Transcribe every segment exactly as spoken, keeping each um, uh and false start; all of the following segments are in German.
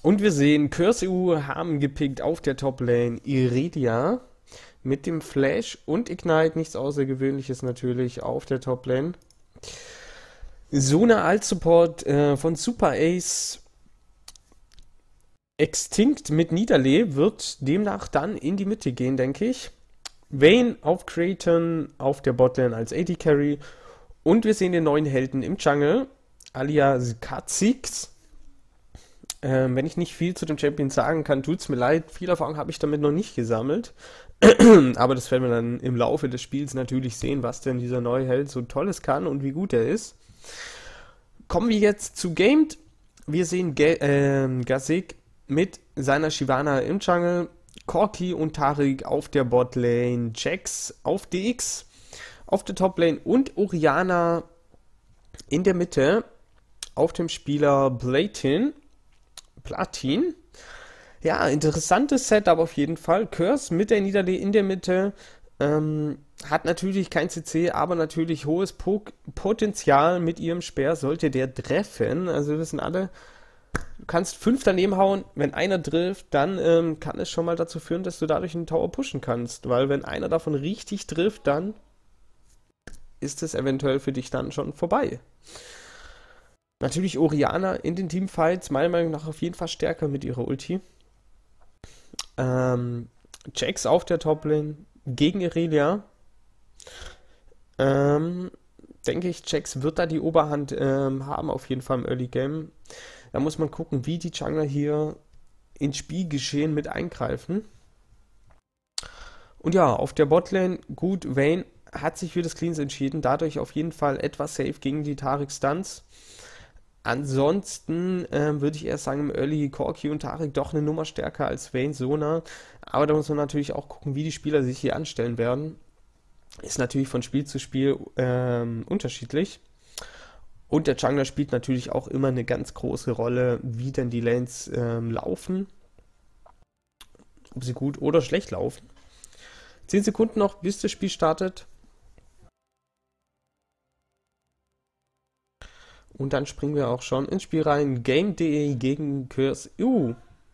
Und wir sehen, Curse E U haben gepickt auf der Top-Lane Iridia mit dem Flash und Ignite, nichts Außergewöhnliches natürlich auf der Top-Lane. Sona als Support äh, von Super Ace Extinct mit Niederlee wird demnach dann in die Mitte gehen, denke ich. Vayne auf Kraton auf der Botlane als A D Carry. Und wir sehen den neuen Helden im Jungle, alias Kha'Zix. Ähm, wenn ich nicht viel zu dem Champion sagen kann, tut's mir leid. Viel Erfahrung habe ich damit noch nicht gesammelt. Aber das werden wir dann im Laufe des Spiels natürlich sehen, was denn dieser neue Held so Tolles kann und wie gut er ist. Kommen wir jetzt zu Gamed. Wir sehen Ge äh, Gazig mit seiner Shyvana im Jungle, Corki und Taric auf der Botlane, Jax auf D X, auf der Toplane und Orianna in der Mitte auf dem Spieler Platin. Platin. Ja, interessantes Setup auf jeden Fall. Curse mit der Niederlee in der Mitte. Ähm, hat natürlich kein C C, aber natürlich hohes po Potenzial mit ihrem Speer, sollte der treffen. Also wir wissen alle, du kannst fünf daneben hauen, wenn einer trifft, dann ähm, kann es schon mal dazu führen, dass du dadurch einen Tower pushen kannst. Weil wenn einer davon richtig trifft, dann ist es eventuell für dich dann schon vorbei. Natürlich Orianna in den Teamfights, meiner Meinung nach auf jeden Fall stärker mit ihrer Ulti. Ähm, Jax auf der Toplane gegen Irelia. Ähm, denke ich, Jax wird da die Oberhand ähm, haben, auf jeden Fall im Early Game. Da muss man gucken, wie die Jungler hier ins Spielgeschehen mit eingreifen. Und ja, auf der Botlane, gut, Vayne hat sich für das Cleans entschieden, dadurch auf jeden Fall etwas safe gegen die Taric Stunts. Ansonsten ähm, würde ich eher sagen, im Early Corki und Taric doch eine Nummer stärker als Vayne, Sona. Aber da muss man natürlich auch gucken, wie die Spieler sich hier anstellen werden. Ist natürlich von Spiel zu Spiel ähm, unterschiedlich. Und der Jungler spielt natürlich auch immer eine ganz große Rolle, wie denn die Lanes ähm, laufen. Ob sie gut oder schlecht laufen. zehn Sekunden noch, bis das Spiel startet. Und dann springen wir auch schon ins Spiel rein. Game.de gegen Curse E U.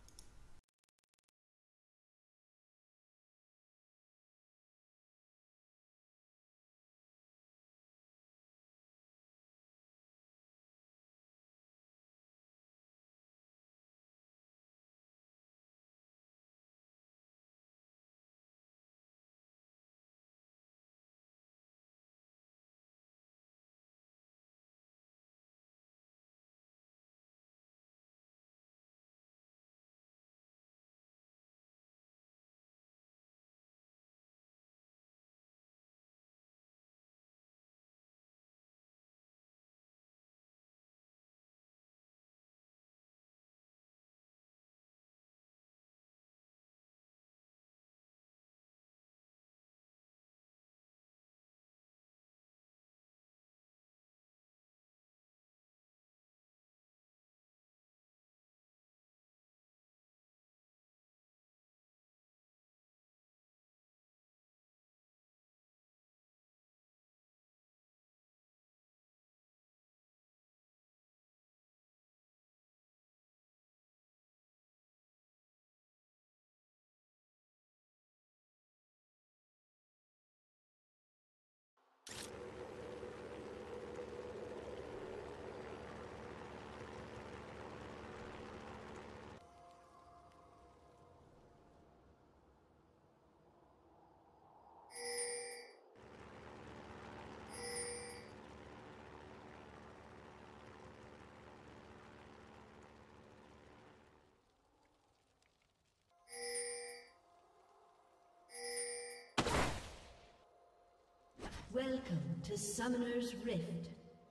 Welcome to Summoner's Rift.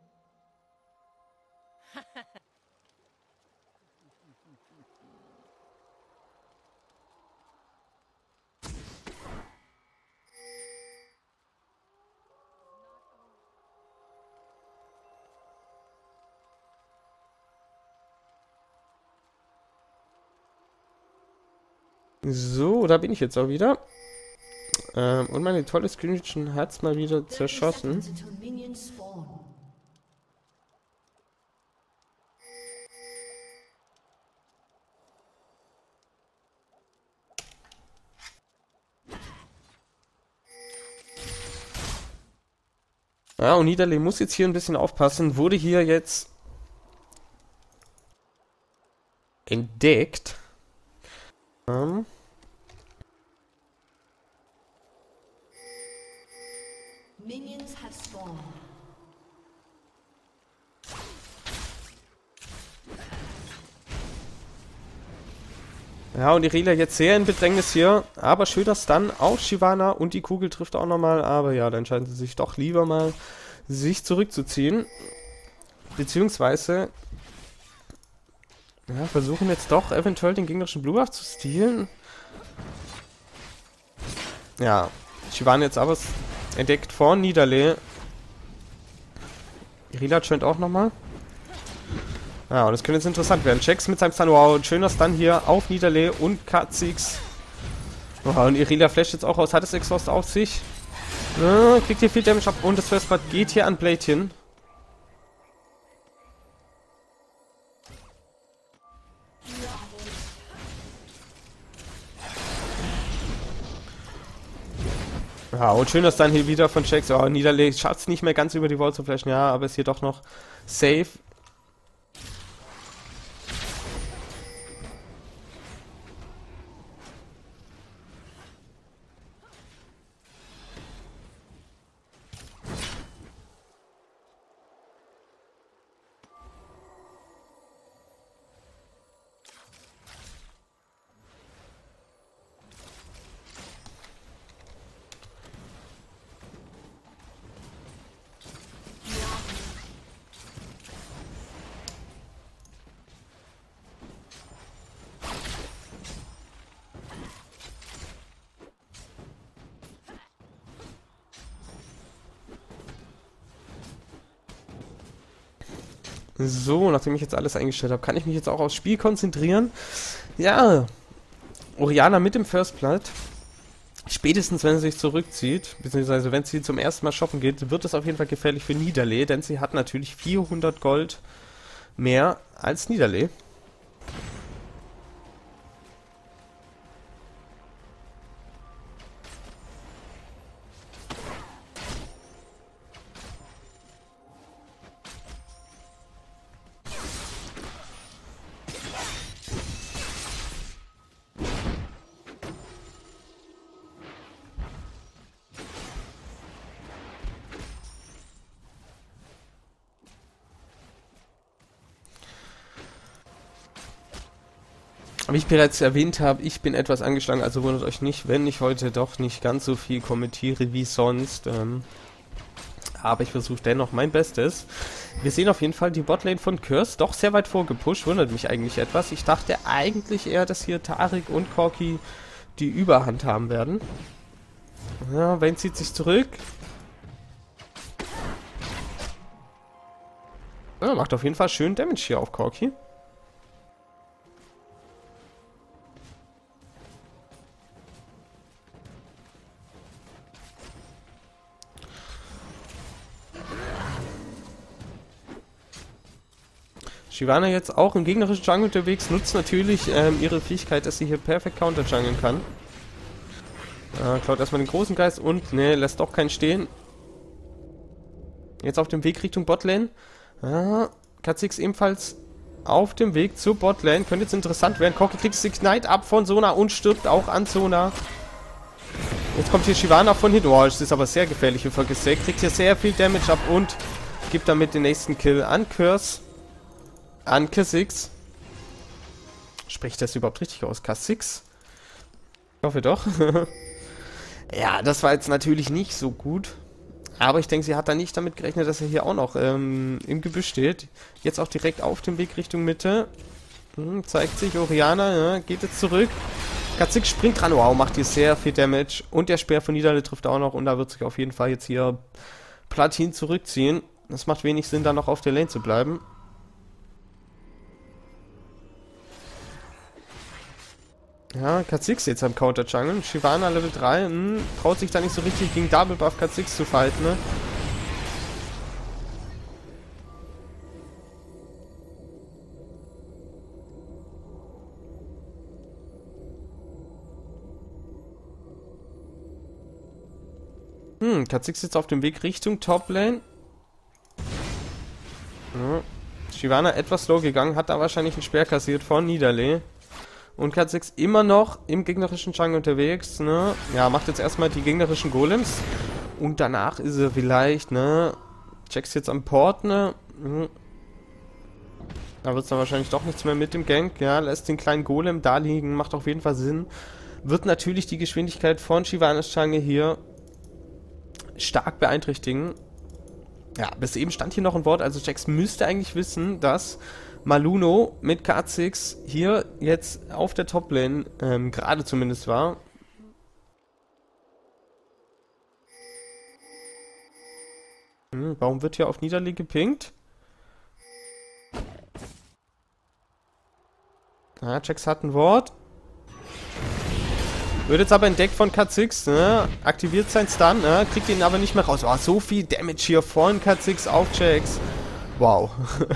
So, da bin ich jetzt auch wieder. Ähm, und meine tolle Screenshot hat es mal wieder zerschossen. Ja, und Nidalee muss jetzt hier ein bisschen aufpassen. Wurde hier jetzt entdeckt. Ähm. Minions have spawned. Ja, und Irelia jetzt sehr in Bedrängnis hier. Aber schön, dass dann auf Shyvana und die Kugel trifft auch nochmal. Aber ja, dann entscheiden sie sich doch lieber mal, sich zurückzuziehen. Beziehungsweise ja, versuchen jetzt doch eventuell den gegnerischen Blue Buff zu stehlen. Ja, Shyvana jetzt aber entdeckt von Nidalee. Irelia scheint auch nochmal. Ja, und das könnte jetzt interessant werden. Jax mit seinem Stun. Wow, schöner Stun hier auf Nidalee und Kha'Zix. Wow, und Irelia flasht jetzt auch aus. Hat das Exhaust auf sich. Ja, kriegt hier viel Damage ab. Und das First Blood geht hier an Blade hin. Ja, und schöner Stun hier wieder von Jax. Oh, Nidalee schafft es nicht mehr ganz über die Wall zu flashen. Ja, aber ist hier doch noch safe. So, nachdem ich jetzt alles eingestellt habe, kann ich mich jetzt auch aufs Spiel konzentrieren. Ja, Orianna mit dem First Blood. Spätestens, wenn sie sich zurückzieht, beziehungsweise wenn sie zum ersten Mal shoppen geht, wird es auf jeden Fall gefährlich für Nidalee, denn sie hat natürlich vierhundert Gold mehr als Nidalee. Wie ich bereits erwähnt habe, ich bin etwas angeschlagen, also wundert euch nicht, wenn ich heute doch nicht ganz so viel kommentiere wie sonst. Ähm, aber ich versuche dennoch mein Bestes. Wir sehen auf jeden Fall die Botlane von Curse doch sehr weit vorgepusht, wundert mich eigentlich etwas. Ich dachte eigentlich eher, dass hier Taric und Corki die Überhand haben werden. Ja, Vayne zieht sich zurück. Ja, macht auf jeden Fall schön Damage hier auf Corki. Shyvana jetzt auch im gegnerischen Jungle unterwegs, nutzt natürlich ähm, ihre Fähigkeit, dass sie hier perfekt counter-jungeln kann. Äh, klaut erstmal den großen Geist und, ne, lässt doch keinen stehen. Jetzt auf dem Weg Richtung Botlane. Ah, Kha'Zix ebenfalls auf dem Weg zur Botlane. Könnte jetzt interessant werden. Corki kriegt das Ignite ab von Sona und stirbt auch an Sona. Jetzt kommt hier Shyvana von hinten. Oh, das ist aber sehr gefährlich für Volkesec. Kriegt hier sehr viel Damage ab und gibt damit den nächsten Kill an Curse. An Kha'Zix. Spricht das überhaupt richtig aus? Kha'Zix? Ich hoffe doch. Ja, das war jetzt natürlich nicht so gut. Aber ich denke, sie hat da nicht damit gerechnet, dass er hier auch noch ähm, im Gebüsch steht. Jetzt auch direkt auf dem Weg Richtung Mitte. Hm, zeigt sich Orianna, ja, geht jetzt zurück. Kha'Zix springt dran. Wow, macht hier sehr viel Damage. Und der Speer von Nidalee trifft auch noch. Und da wird sich auf jeden Fall jetzt hier Platin zurückziehen. Das macht wenig Sinn, da noch auf der Lane zu bleiben. Ja, Kha'Zix jetzt am Counter-Jungle. Shyvana Level drei. Mh, traut sich da nicht so richtig gegen Double Buff Kha'Zix zu fighten, ne? Hm, Kha'Zix jetzt auf dem Weg Richtung Toplane. Ja. Shyvana etwas slow gegangen, hat da wahrscheinlich einen Speer kassiert von Nidalee. Und Kha'Zix immer noch im gegnerischen Jungle unterwegs, ne? Ja, macht jetzt erstmal die gegnerischen Golems. Und danach ist er vielleicht, ne? Checks jetzt am Port, ne? Mhm. Da wird es dann wahrscheinlich doch nichts mehr mit dem Gank, ja? Lässt den kleinen Golem da liegen, macht auf jeden Fall Sinn. Wird natürlich die Geschwindigkeit von Shyvanas Jungle hier stark beeinträchtigen. Ja, bis eben stand hier noch ein Wort, also Jax müsste eigentlich wissen, dass Maluno mit Kha'Zix hier jetzt auf der Toplane ähm, gerade zumindest war. Hm, warum wird hier auf Nidalee gepinkt? Ja, Jax hat ein Wort. Wird jetzt aber entdeckt von Kha'Zix, ne? Aktiviert sein Stun, ne? Kriegt ihn aber nicht mehr raus. Oh, so viel Damage hier von Kha'Zix auf Jax. Wow.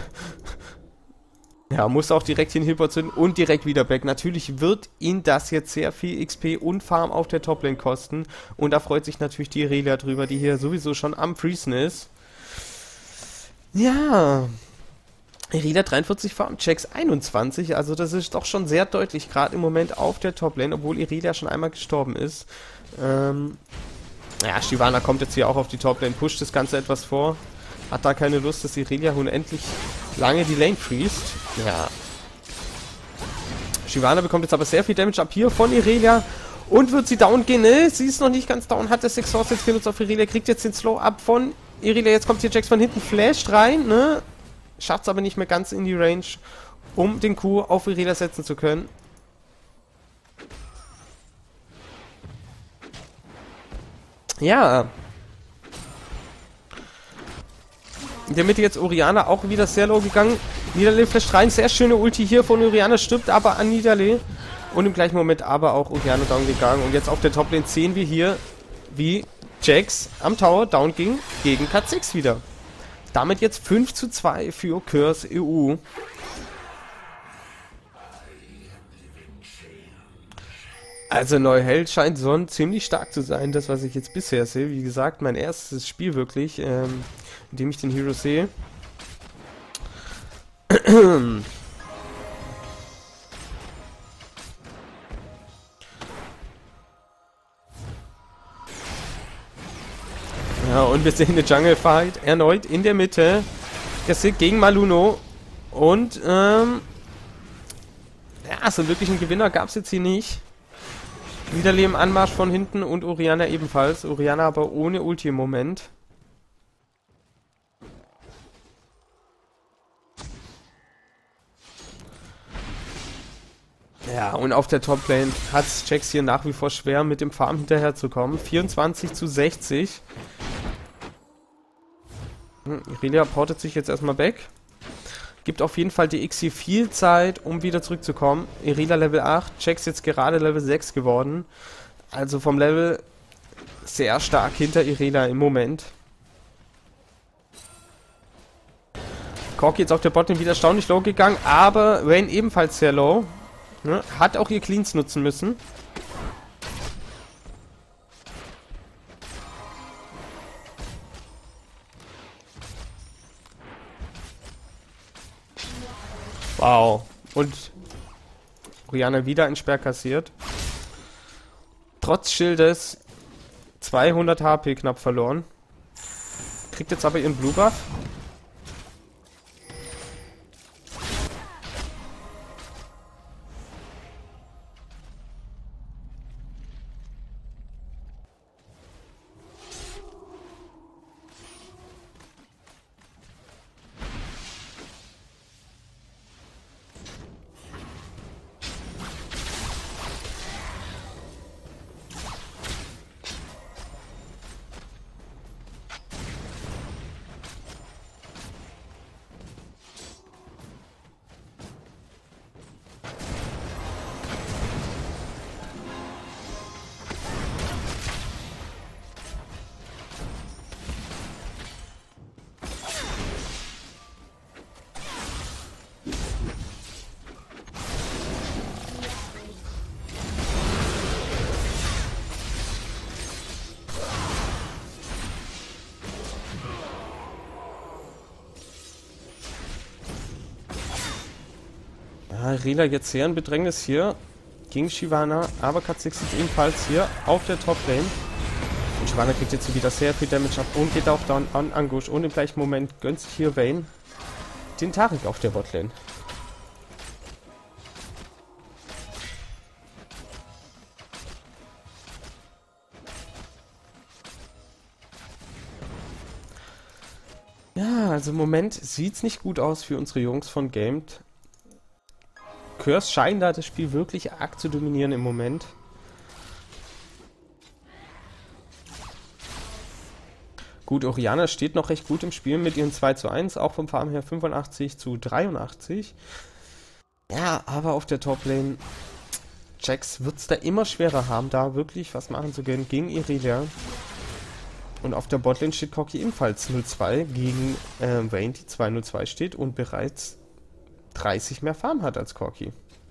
Ja, muss auch direkt hier in Hilbert zünden und direkt wieder back. Natürlich wird ihn das jetzt sehr viel X P und Farm auf der Toplane kosten. Und da freut sich natürlich die Irelia drüber, die hier sowieso schon am Freezen ist. Ja. Irelia dreiundvierzig Farm, Jax einundzwanzig. Also das ist doch schon sehr deutlich, gerade im Moment auf der Toplane, obwohl Irelia schon einmal gestorben ist. Ähm, ja, Shyvana kommt jetzt hier auch auf die Toplane, pusht das Ganze etwas vor. Hat da keine Lust, dass Irelia unendlich lange die Lane freest. Ja. Shyvana bekommt jetzt aber sehr viel Damage ab hier von Irelia. Und wird sie down gehen? Ne, sie ist noch nicht ganz down. Hat das Exhaust jetzt genutzt auf Irelia. Kriegt jetzt den Slow ab von Irelia. Jetzt kommt hier Jax von hinten. Flasht rein, ne? Schafft es aber nicht mehr ganz in die Range, um den Q auf Irelia setzen zu können. Ja. In der Mitte jetzt Orianna auch wieder sehr low gegangen. Nidalee flasht rein. Sehr schöne Ulti hier von Orianna. Stirbt aber an Nidalee. Und im gleichen Moment aber auch Orianna down gegangen. Und jetzt auf der Toplane sehen wir hier, wie Jax am Tower down ging gegen Kha'Zix wieder. Damit jetzt fünf zu zwei für Curse E U. Also Neuheld scheint Son ziemlich stark zu sein, das was ich jetzt bisher sehe. Wie gesagt, mein erstes Spiel wirklich, ähm, in dem ich den Hero sehe. Ja, und wir sehen eine Jungle Fight erneut in der Mitte. Kha'Zix gegen Maluno. Und, ähm, ja, so wirklich einen Gewinner gab es jetzt hier nicht. Nidalee im Anmarsch von hinten und Orianna ebenfalls. Orianna aber ohne Ulti im Moment. Ja, und auf der Toplane hat es Jax hier nach wie vor schwer, mit dem Farm hinterherzukommen. vierundzwanzig zu sechzig. Hm, Irelia portet sich jetzt erstmal back. Gibt auf jeden Fall die X hier viel Zeit, um wieder zurückzukommen. Irelia Level acht, Jax jetzt gerade Level sechs geworden. Also vom Level sehr stark hinter Irelia im Moment. Corki jetzt auf der Botlane wieder erstaunlich low gegangen, aber Vayne ebenfalls sehr low. Ne? Hat auch ihr Cleans nutzen müssen. Wow. Und Orianna wieder ein Sperr kassiert. Trotz Schildes zweihundert H P knapp verloren. Kriegt jetzt aber ihren Blue Buff. Irelia jetzt sehr in Bedrängnis hier gegen Shyvana, aber Kha'Zix ist ebenfalls hier auf der Top-Lane. Und Shyvana kriegt jetzt wieder sehr viel Damage ab und geht auch down an Angush. Und im gleichen Moment gönnt sich hier Vayne den Taric auf der Botlane. Ja, also im Moment sieht es nicht gut aus für unsere Jungs von Gamed. Curse scheinen da das Spiel wirklich arg zu dominieren im Moment. Gut, Orianna steht noch recht gut im Spiel mit ihren zwei zu eins, auch vom Farm her fünfundachtzig zu dreiundachtzig. Ja, aber auf der Top-Lane, Jax wird es da immer schwerer haben, da wirklich was machen zu können gegen Irelia. Und auf der Botlane steht Corki ebenfalls null zwei gegen äh, Vayne, die zwei null zwei steht und bereits dreißig mehr Farm hat als Corki.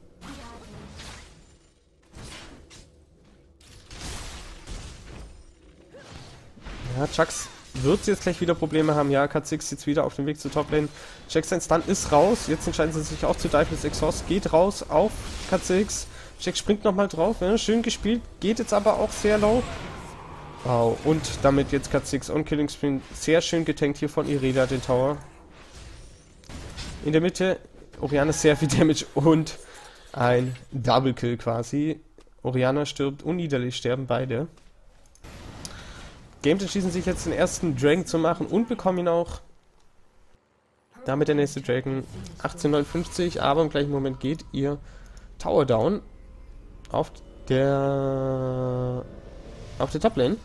Ja, Jax wird jetzt gleich wieder Probleme haben. Ja, Kha'Zix jetzt wieder auf dem Weg zur Toplane. Jax sein Stun ist raus. Jetzt entscheiden sie sich auch zu diven. Das Exhaust geht raus auf Kha'Zix. Jax springt nochmal drauf. Ja, schön gespielt. Geht jetzt aber auch sehr low. Wow. Und damit jetzt Kha'Zix on Killing Sprint. Sehr schön getankt hier von Irelia, den Tower. In der Mitte Orianna sehr viel Damage und ein Double Kill quasi. Orianna stirbt und Nidalee sterben beide. Games entschließen sich jetzt den ersten Dragon zu machen und bekommen ihn auch. Damit der nächste Dragon achtzehnhundertneunundfünfzig, aber im gleichen Moment geht ihr Tower down auf der auf der Toplane.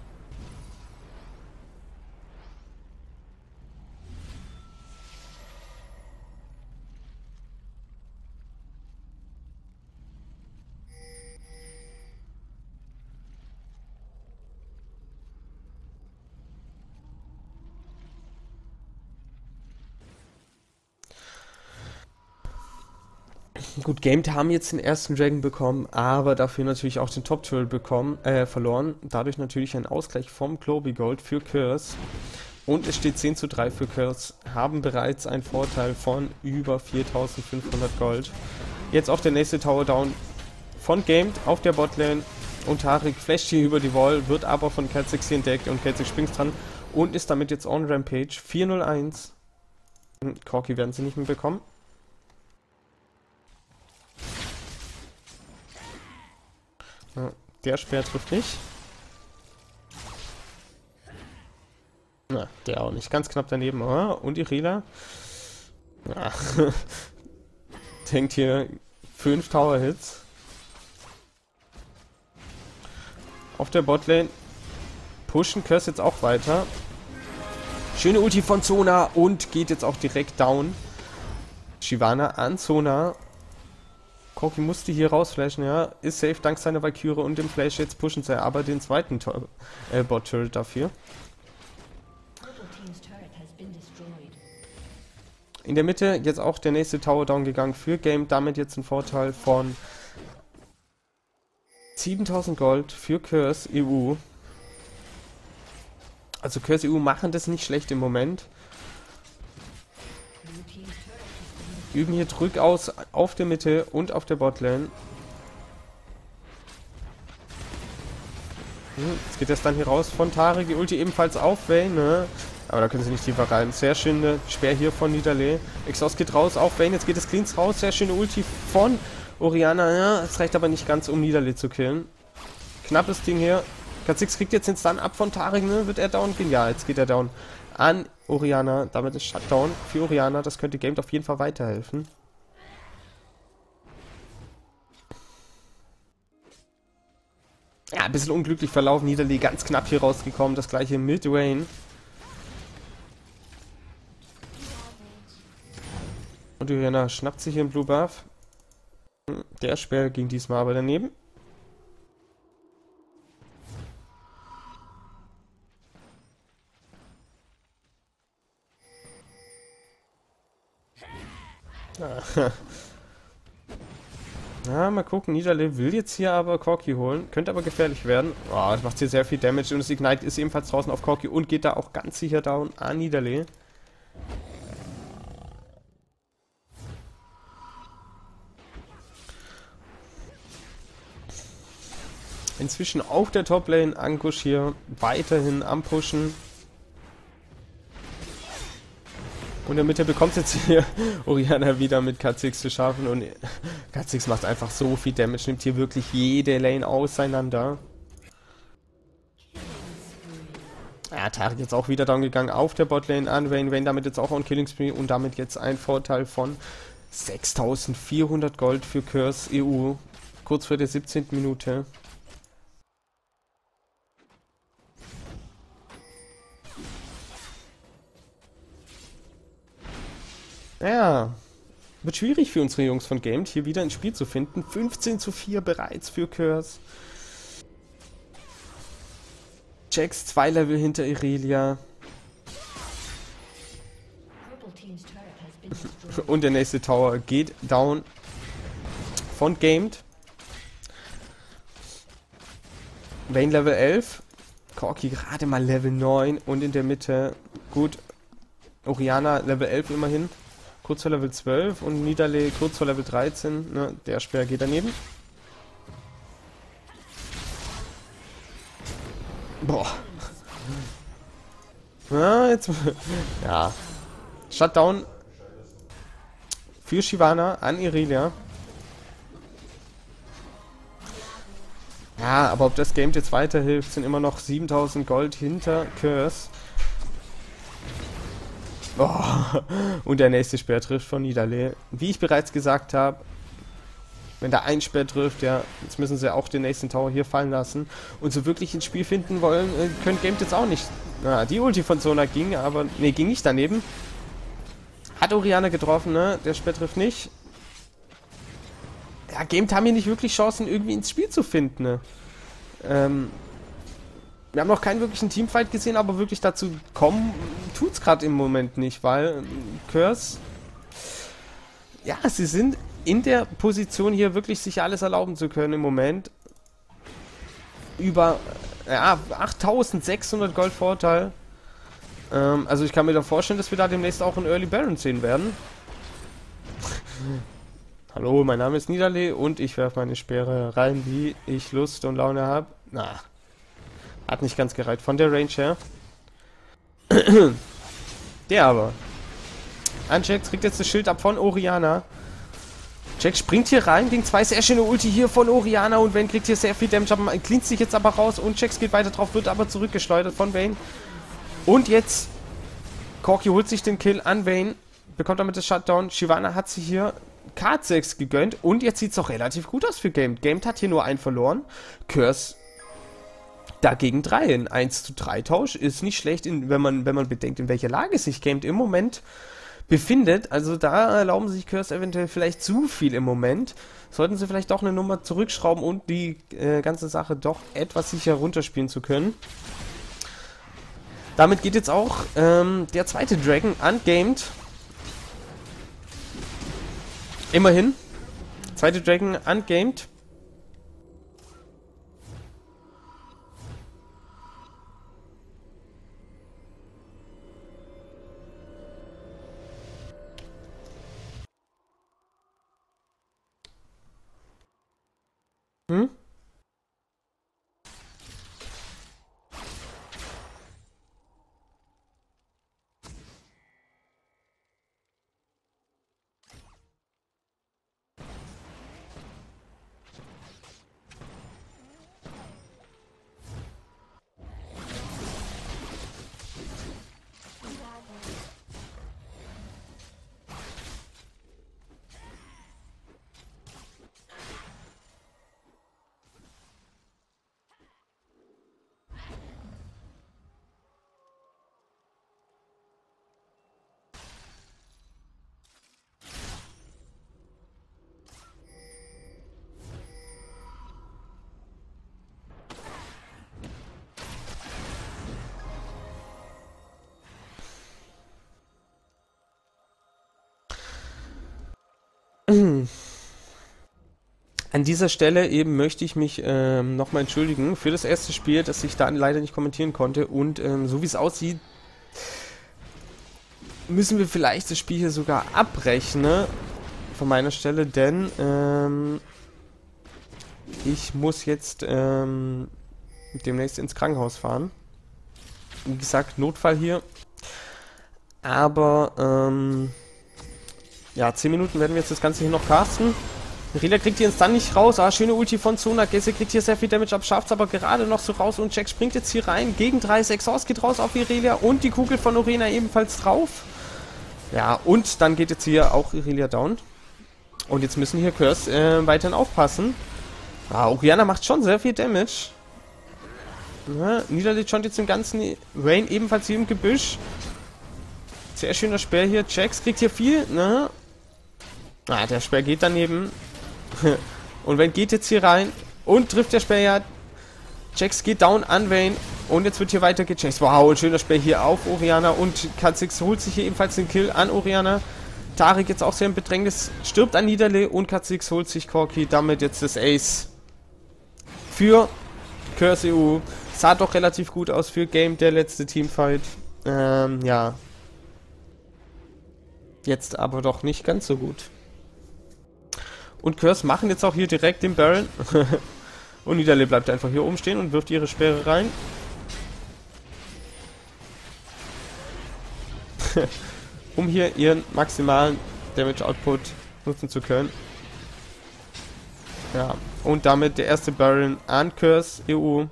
Gut, Gamed haben jetzt den ersten Dragon bekommen, aber dafür natürlich auch den Top-Turret bekommen, äh, verloren. Dadurch natürlich ein Ausgleich vom Globy Gold für Curse. Und es steht zehn zu drei für Curse, haben bereits einen Vorteil von über viertausendfünfhundert Gold. Jetzt auch der nächste Tower Down von Gamed auf der Botlane. Und Taric flasht hier über die Wall, wird aber von Kha'Zix hier entdeckt und Kha'Zix springt dran und ist damit jetzt on Rampage. vier null eins. Corki werden sie nicht mehr bekommen. Ja, der Speer trifft nicht. Na, der auch nicht. Ganz knapp daneben. Oh, und Irelia. Ja. Denkt hier fünf Tower-Hits. Auf der Botlane pushen Curse jetzt auch weiter. Schöne Ulti von Zona und geht jetzt auch direkt down. Shyvana an Zona. Corki musste hier rausflashen, ja. Ist safe dank seiner Valkyrie und dem Flash. Jetzt pushen sie aber den zweiten äh, Bot-Turret dafür. In der Mitte jetzt auch der nächste Tower Down gegangen für Game. Damit jetzt ein Vorteil von siebentausend Gold für Curse E U. Also Curse E U machen das nicht schlecht im Moment. Üben hier Druck aus auf der Mitte und auf der Botlane. Hm, jetzt geht das dann hier raus von Taric, die Ulti ebenfalls auf Vayne, ne? Aber da können sie nicht tiefer rein. Sehr schöne Speer hier von Nidalee. Exhaust geht raus auf Vayne, jetzt geht das Cleans raus. Sehr schöne Ulti von Orianna. Ja, es reicht aber nicht ganz, um Nidalee zu killen. Knappes Ding hier. Kha'Zix kriegt jetzt den Stun ab von Taric, ne? Wird er down gehen? Ja, jetzt geht er down an Orianna. Damit ist Shutdown für Orianna. Das könnte Game auf jeden Fall weiterhelfen. Ja, ein bisschen unglücklich verlaufen. Nidalee ganz knapp hier rausgekommen. Das gleiche mit Vayne. Und Orianna schnappt sich hier einen Blue Buff. Der Speer ging diesmal aber daneben. Ja, mal gucken. Nidalee will jetzt hier aber Corki holen. Könnte aber gefährlich werden. Oh, das macht hier sehr viel Damage. Und das Ignite ist ebenfalls draußen auf Corki und geht da auch ganz sicher down an Nidalee. Inzwischen auf der Toplane, Ankusch hier weiterhin am Pushen. Und in der Mitte bekommt jetzt hier Orianna wieder mit Kha'Zix zu schaffen. Und Kha'Zix macht einfach so viel Damage, nimmt hier wirklich jede Lane auseinander. Ja, Taric jetzt auch wieder down gegangen auf der Botlane an Vayne. Vayne damit jetzt auch on Killing Spree und damit jetzt ein Vorteil von sechstausendvierhundert Gold für Curse E U. Kurz vor der siebzehnten Minute. Ja, wird schwierig für unsere Jungs von Gamed hier wieder ins Spiel zu finden. fünfzehn zu vier bereits für Curse. Jax zwei Level hinter Irelia. Und der nächste Tower geht down von Gamed. Vayne Level elf. Corki gerade mal Level neun. Und in der Mitte, gut, Orianna Level elf immerhin. Kurz vor Level zwölf. Und Nidalee kurz vor Level dreizehn. Ne, der Speer geht daneben. Boah. Ja, jetzt. Ja. Shutdown für Shyvana an Irelia. Ja, aber ob das Game jetzt weiterhilft, sind immer noch siebentausend Gold hinter Curse. Oh. Und der nächste Speer trifft von Nidalee. Wie ich bereits gesagt habe, wenn da ein Speer trifft, ja, jetzt müssen sie auch den nächsten Tower hier fallen lassen. Und so wirklich ins Spiel finden wollen, können Gamed jetzt auch nicht. Na, die Ulti von Sona ging, aber, ne, ging nicht daneben. Hat Orianna getroffen, ne, der Speer trifft nicht. Ja, Gamed haben hier nicht wirklich Chancen, irgendwie ins Spiel zu finden, ne. Ähm, wir haben noch keinen wirklichen Teamfight gesehen, aber wirklich dazu kommen, tut's gerade im Moment nicht, weil Curse, ja, sie sind in der Position hier wirklich sich alles erlauben zu können im Moment. Über ja, achttausendsechshundert Gold Vorteil. Ähm, also ich kann mir da vorstellen, dass wir da demnächst auch einen Early Baron sehen werden. Hallo, mein Name ist Nidalee und ich werfe meine Speere rein, wie ich Lust und Laune habe. Na, hat nicht ganz gereicht von der Range her. Der aber. Jax kriegt jetzt das Schild ab von Orianna. Jax springt hier rein, gegen zwei sehr schöne Ulti hier von Orianna und Vayne kriegt hier sehr viel Damage, aber cleant sich jetzt aber raus und Jax geht weiter drauf, wird aber zurückgeschleudert von Vayne. Und jetzt Corki holt sich den Kill an Vayne, bekommt damit das Shutdown. Shyvana hat sich hier Kha'Zix gegönnt und jetzt sieht es auch relativ gut aus für Gamed. Gamed hat hier nur einen verloren. Curse dagegen drei. Ein eins zu drei Tausch ist nicht schlecht, in, wenn, man, wenn man bedenkt, in welcher Lage sich Gamed im Moment befindet. Also da erlauben sich Curse eventuell vielleicht zu viel im Moment. Sollten sie vielleicht doch eine Nummer zurückschrauben und die äh, ganze Sache doch etwas sicher runterspielen zu können. Damit geht jetzt auch ähm, der zweite Dragon ungamed. Immerhin. Zweite Dragon ungamed. Hm? An dieser Stelle eben möchte ich mich ähm, nochmal entschuldigen für das erste Spiel, das ich dann leider nicht kommentieren konnte. Und ähm, so wie es aussieht, müssen wir vielleicht das Spiel hier sogar abbrechen, ne? Von meiner Stelle, denn ähm, ich muss jetzt ähm, demnächst ins Krankenhaus fahren. Wie gesagt, Notfall hier. Aber, ähm, ja, zehn Minuten werden wir jetzt das Ganze hier noch casten. Irelia kriegt hier jetzt dann nicht raus. Ah, schöne Ulti von Zona. Gesse kriegt hier sehr viel Damage ab, schafft es aber gerade noch so raus. Und Jack springt jetzt hier rein. Gegen drei. Exhaust geht raus auf Irelia. Und die Kugel von Orena ebenfalls drauf. Ja, und dann geht jetzt hier auch Irelia down. Und jetzt müssen hier Curse äh, weiterhin aufpassen. Ah, Oriana macht schon sehr viel Damage. Ja, Niederlegt schon jetzt den ganzen Vayne ebenfalls hier im Gebüsch. Sehr schöner Speer hier. Jax kriegt hier viel. Ne? Ah, der Speer geht daneben. Und Vayne geht jetzt hier rein und trifft der Speer ja. Jax geht down an Vayne. Und jetzt wird hier weiter gechased. Wow, ein schöner Speer hier auf Oriana. Und Kha'Zix holt sich hier ebenfalls den Kill an Oriana. Taric jetzt auch sehr im Bedrängnis. Stirbt an Niederle. Und Kha'Zix holt sich Corki. Damit jetzt das Ace für Curse E U. Sah doch relativ gut aus für Game, der letzte Teamfight. Ähm, ja. Jetzt aber doch nicht ganz so gut. Und Curse machen jetzt auch hier direkt den Baron. Und Niederle bleibt einfach hier oben stehen und wirft ihre Speere rein. Um hier ihren maximalen Damage Output nutzen zu können. Ja, und damit der erste Baron an Curse E U.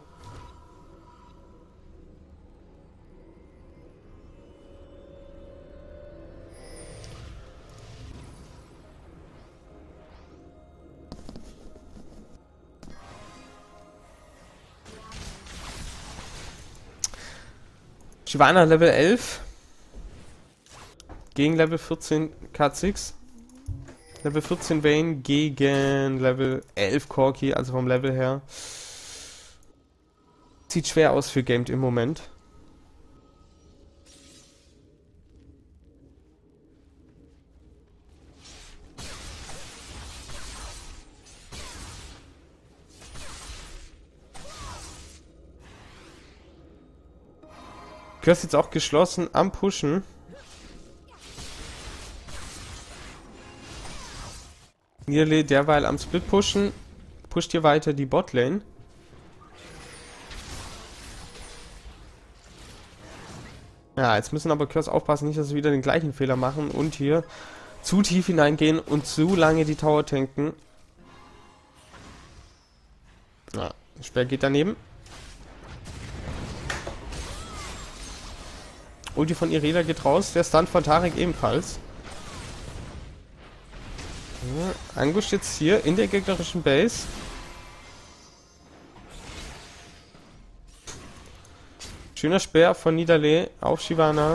Shyvana Level elf gegen Level vierzehn Kha'Zix. Level vierzehn Vayne gegen Level elf Corki, also vom Level her. Sieht schwer aus für Gamed im Moment. Curse jetzt auch geschlossen am Pushen. Niederle derweil am Split pushen. Pusht hier weiter die Botlane. Ja, jetzt müssen aber Curse aufpassen, nicht, dass sie wieder den gleichen Fehler machen und hier zu tief hineingehen und zu lange die Tower tanken. Ja, der Speer geht daneben. Ulti von Irelia geht raus, der Stun von Taric ebenfalls. Ja, Angusch jetzt hier in der gegnerischen Base. Schöner Speer von Niederle auf Shyvana.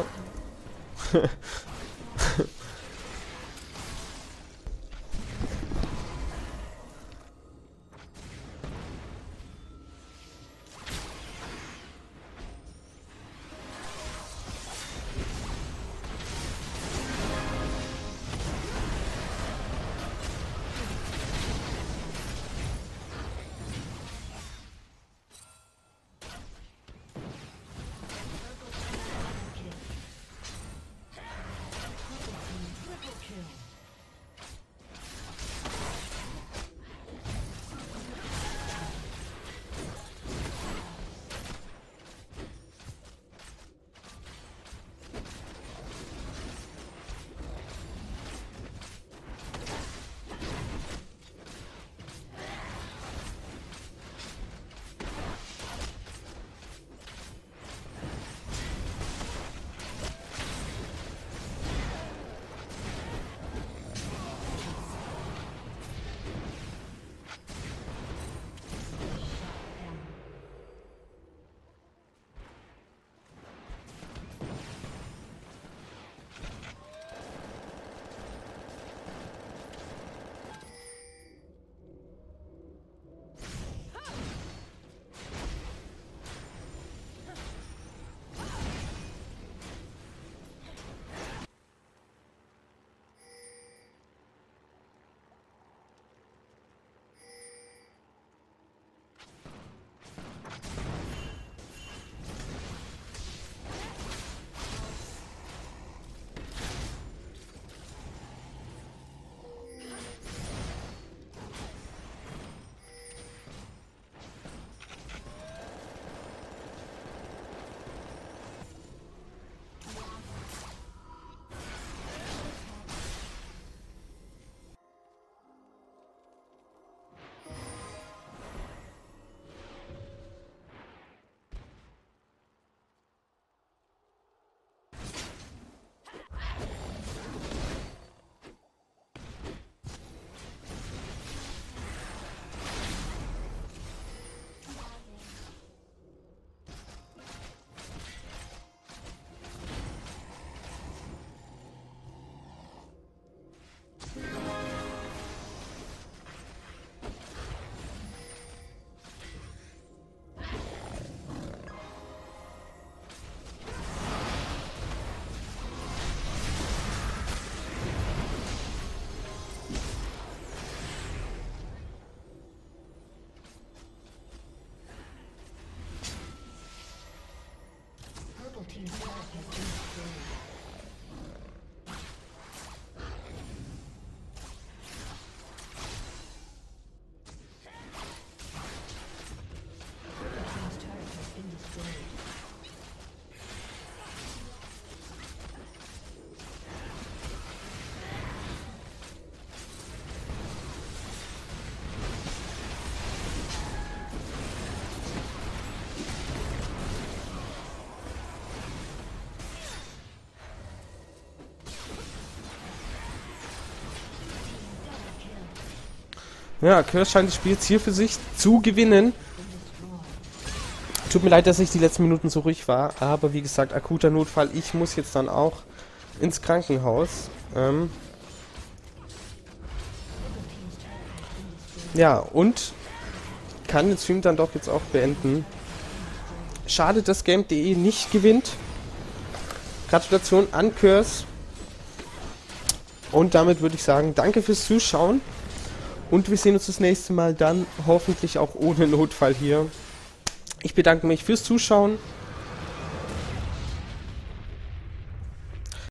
Ja, Curse scheint das Spiel jetzt hier für sich zu gewinnen. Tut mir leid, dass ich die letzten Minuten so ruhig war, aber wie gesagt, akuter Notfall. Ich muss jetzt dann auch ins Krankenhaus. Ähm ja, und kann den Stream dann doch jetzt auch beenden. Schade, dass Game punkt de nicht gewinnt. Gratulation an Curse. Und damit würde ich sagen, danke fürs Zuschauen. Und wir sehen uns das nächste Mal dann hoffentlich auch ohne Notfall hier. Ich bedanke mich fürs Zuschauen